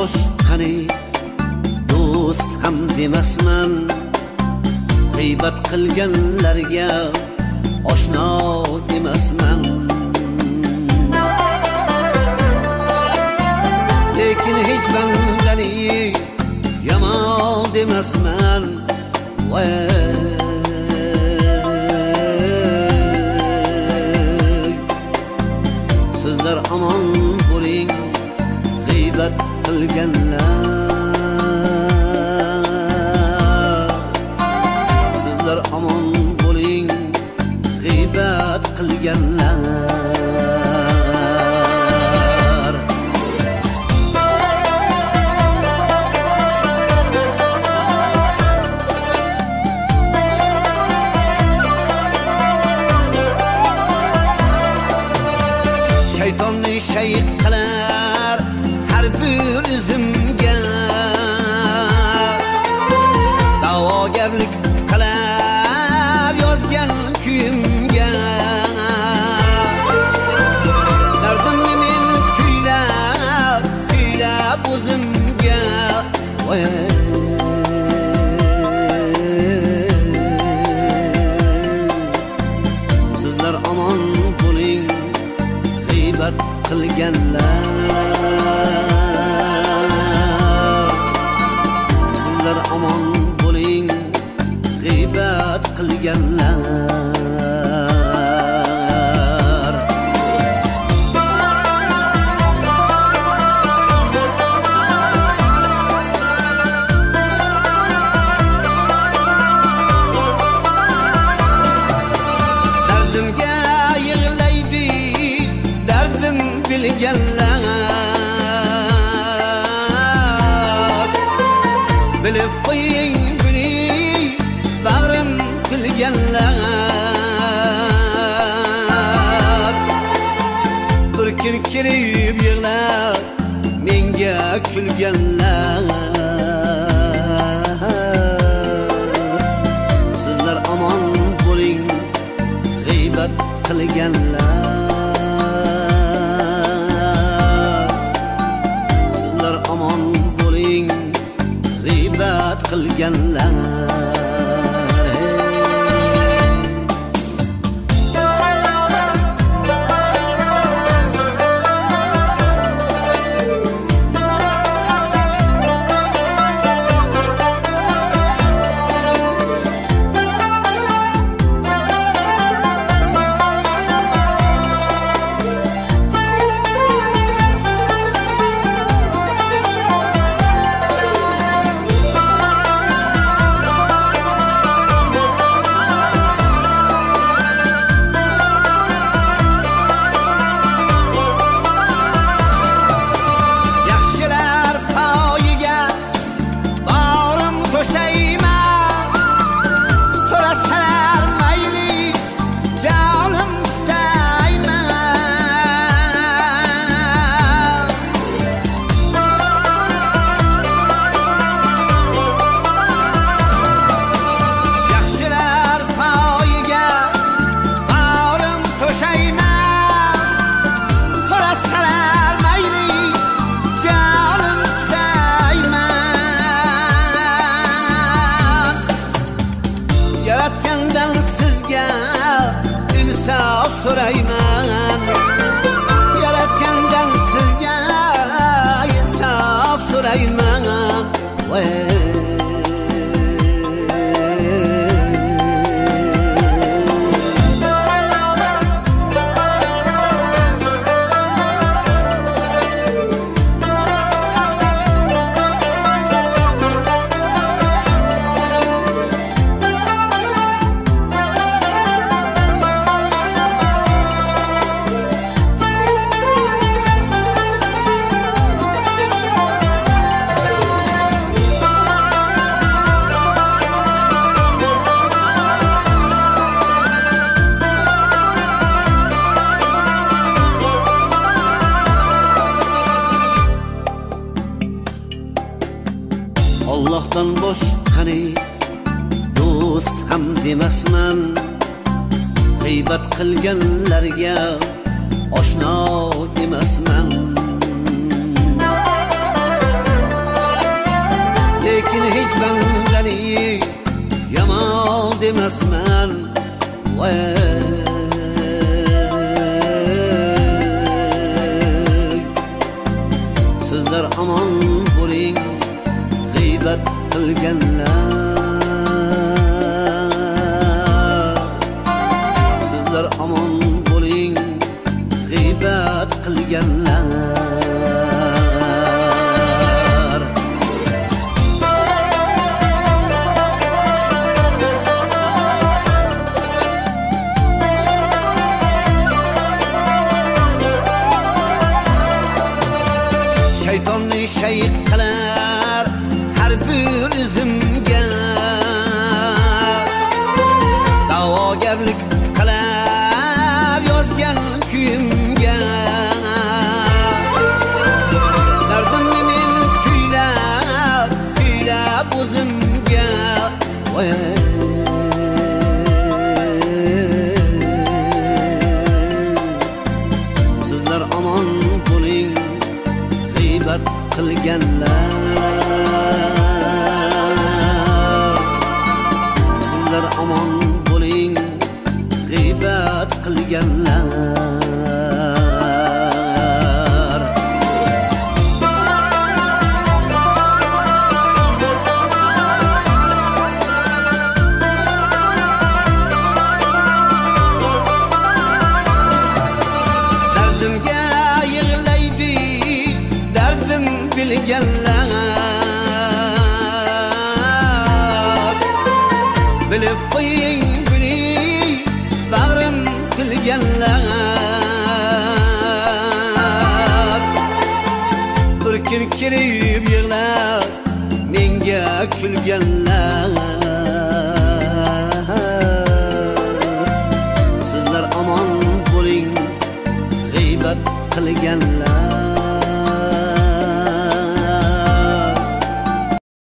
boshqani do'st ham demasman, g'iybat qilganlarga oshno emasman. Lekin hech bandani yomon demasman. Sizlar aman bo'ling g'iybat qilganlar, sizlar aman bo'ling g'iybat qilganlar. Shaytonni shayx qilar har bir izimga, da'vogarlik qilar yozgan kuyimga. Dardimni men kuylab o'zimga. Sizlar omon bo'ling g'iybat qilganlar, sizlar omon bo'ling g'iybat qilganlar. Dardimga yig'laydi dardim bilganlar, bilib qo'ying buni bag'rim tilganlar. Bir kun kelib yig'lab menga kulganlar. Sizlar omon bo'ling g'iybat qilganlar, sizlar omon bo'ling g'iybat qilganlar. Yaratgandan sizga insof so'rayman, yaratgandan sizga insof so'rayman. Allohdan boshqani do'st ham demasman, g'iybat qilganlarga oshno emasman. lekin hech bandani yomon demasman. Sizlar aman bo'ling g'iybat qilganlar. Sizlar aman bo'ling g'iybat qilganlar. Shaytonni shay qilar har bir izimga, da'vogarlik qilar yozgan kuyimga. Dardimni men kuylab o'zimga. Sizlar aman bo'ling g'iybat qilganlar. Sizlar aman bo'ling g'iybat qilganlar. Dardimga yig'laydi dardim bilganlar. Bilib qo'ying buni bag'rim tilganlar. Bir kun kelib yig'lab menga kulganlar. Sizlar aman bo'ling g'iybat qilganlar.